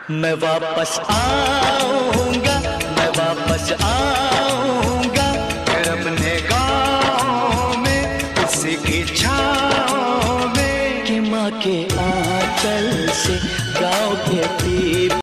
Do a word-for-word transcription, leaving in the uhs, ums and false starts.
मैं वापस आऊंगा, मैं वापस आऊंगा फिर अपने गाँव में उसी की छाँव में कि माँ के आंचल से गाँव के पीप